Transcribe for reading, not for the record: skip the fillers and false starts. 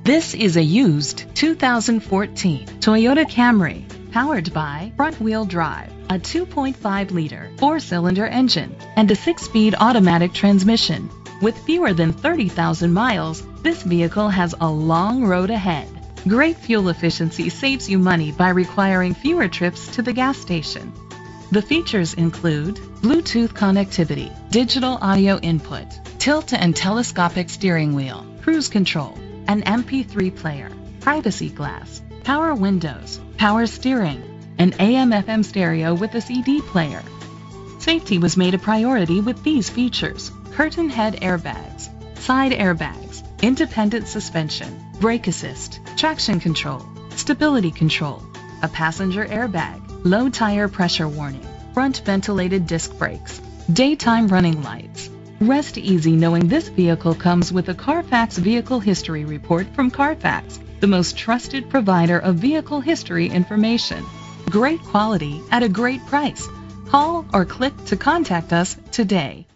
This is a used 2014 Toyota Camry, powered by front-wheel drive, a 2.5-liter four-cylinder engine, and a 6-speed automatic transmission. With fewer than 30,000 miles, this vehicle has a long road ahead. Great fuel efficiency saves you money by requiring fewer trips to the gas station. The features include Bluetooth connectivity, digital audio input, tilt and telescopic steering wheel, cruise control, an MP3 player, privacy glass, power windows, power steering, an AM/FM stereo with a CD player. Safety was made a priority with these features: curtain head airbags, side airbags, independent suspension, brake assist, traction control, stability control, a passenger airbag, low tire pressure warning, front ventilated disc brakes, daytime running lights. Rest easy knowing this vehicle comes with a Carfax Vehicle History Report from Carfax, the most trusted provider of vehicle history information. Great quality at a great price. Call or click to contact us today.